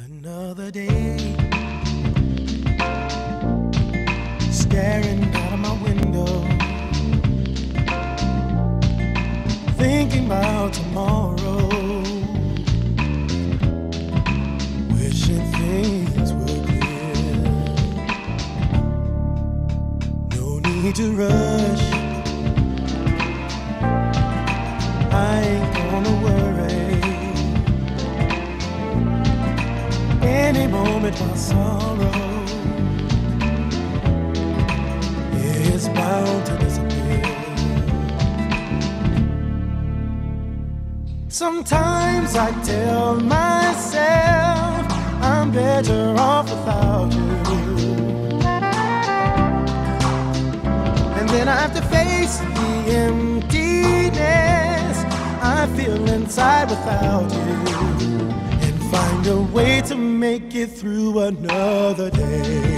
Another day, staring out of my window, thinking about tomorrow, wishing things were clear. No need to rush, I ain't gonna worry. Any moment my sorrow is bound to disappear. Sometimes I tell myself I'm better off without you, and then I have to face the emptiness I feel inside without you, find a way to make it through another day.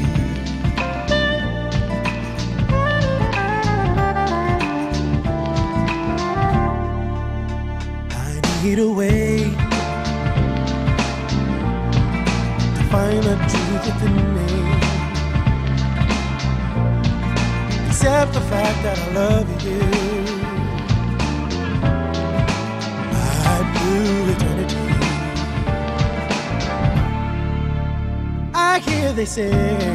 I need a way to find the truth within me, accept the fact that I love you. I do eternity. I hear they say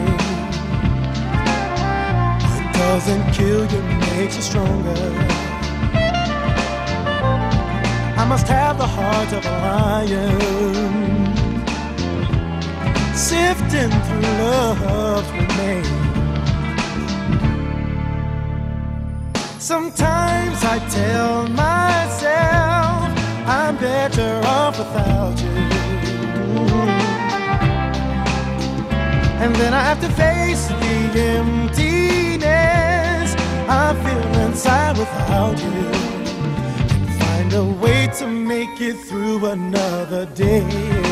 what doesn't kill you makes you stronger. I must have the heart of a lion, sifting through love's remains. Sometimes I tell myself I'm better off without you, and then I have to face the emptiness I feel inside without you, and find a way to make it through another day.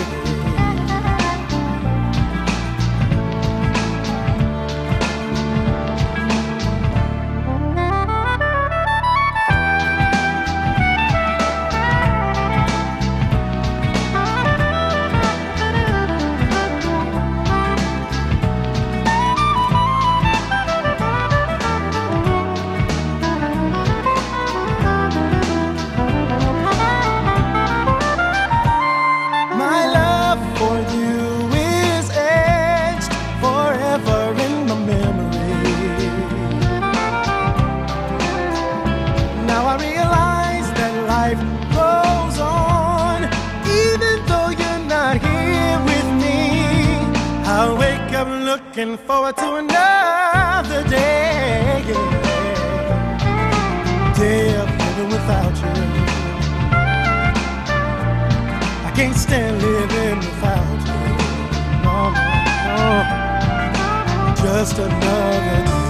Looking forward to another day, day of living without you. I can't stand living without you. No, no, no. Just another day.